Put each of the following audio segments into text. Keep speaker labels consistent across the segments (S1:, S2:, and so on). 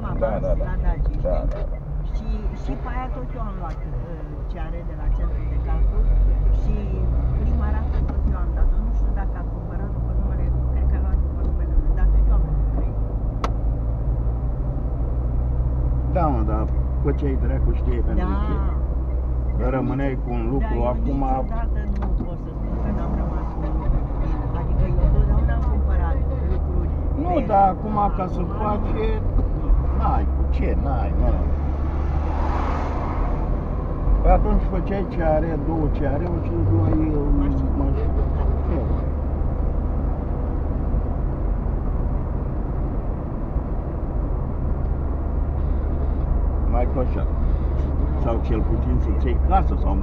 S1: avans
S2: Da, da, da.
S1: la Daci, știi?
S2: Da, da, da.
S1: Și pe aia tot eu am luat ce are de la centrul de calcul și prima rată tot eu am dat-o. Nu știu dacă a cumpărat după numele, cred că a luat după numele lui, dar tot eu am luat.
S3: Da, mă, dar făceai dracu știe pentru ce. Că rămâneai cu un lucru
S1: da,
S3: acum...
S1: niciodată nu pot să spun că n-am rămas cu un lucru bine. Adică eu totdeauna am cumpărat lucruri.
S3: Nu, dar acum ca să faci, n-ai cu ce, n-ai, nu. Păi atunci făceai ce are, două ce are, și luai mașină. Mai cu așa. Sau cel puțin să-ți iei casă sau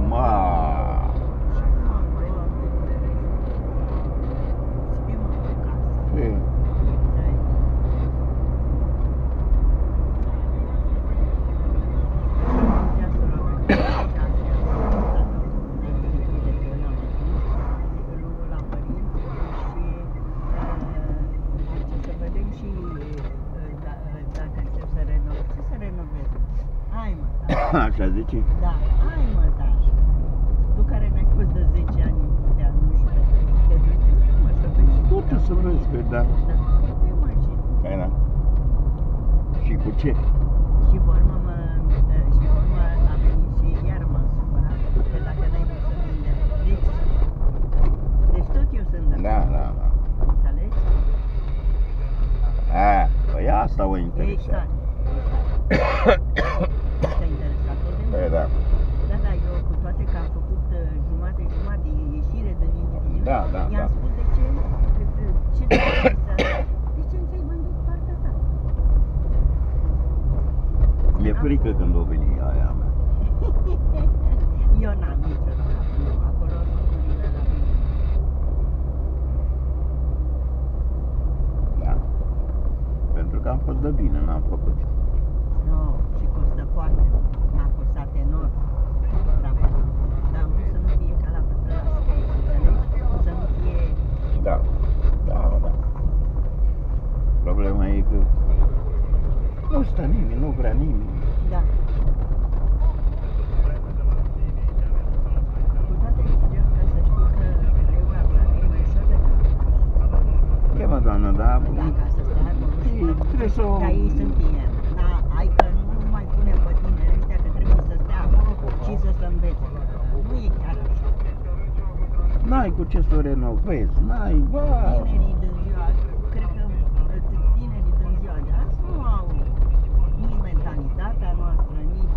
S3: Așa zice?
S1: Da, hai mă, Daș. Tu care n-ai fost de 10 ani în putea, nu știu, te duci, mă, să vezi.
S3: Totul să vezi, că da.
S1: Da, te mai și...
S3: Hai, da. Și cu ce?
S1: Și vormă a venit și iar m-am supărat, că dacă n-ai vrut să vindem. Deci tot eu sunt de
S3: Da, da, da.
S1: Înțelegi?
S3: Păi asta o interesează.
S1: Te-a interesat tot de
S3: Păi da.
S1: Da, da, eu cu toate că am făcut jumate ieșire din inimă,
S3: Da, da,
S1: i-am
S3: da.
S1: spus de ce te interesează? De ce nu ți-ai vândut partea ta?
S3: Mi-e frică când o veni aia mea.
S1: Eu n-am niciodată, nu, acolo lucrurile la mine.
S3: Da. Pentru că am fost de bine, n-am făcut.
S1: Nu, și costă foarte mult, m-a costat enorm. Dar am vrut să nu fie ca la scăi, înțelegi? Să nu fie...
S3: Da, da, da. Problema e că nu stă nimeni, nu vrea nimeni.
S1: Da. Cu toate acestea, ca să știi că eu la țară e mai ușor de cap.
S3: E, mă, doamnă, dar...
S1: Da, ca să stai acolo și
S3: trebuie să o...
S1: dar ei sunt tineri. Da, hai că nu mai pune pe tineri ăștia că trebuie să stea acolo și să se învețe. Nu e chiar așa.
S3: N-ai cu ce să o renovezi, n-ai, bă...
S1: Tinerii din ziua, cred că tinerii din ziua de azi nu au nici mentalitatea noastră, nici...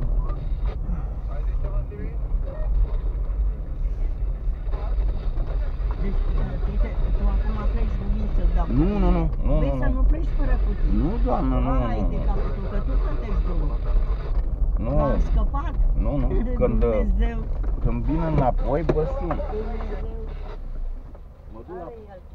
S1: Deci, tu acum pleci cu mine să-ți dau.
S3: Nu,
S1: Vezi să nu pleci fără cutii.
S3: Nu, doamnă, nu.
S1: Hai de capul tău, că tu plătești drumul.
S3: Nu.
S1: M-am scăpat.
S3: Nu,
S1: Dumnezeu.
S3: când vin înapoi, bă, sun.
S1: Dumnezeu.
S3: Mă duc la...
S1: Are el.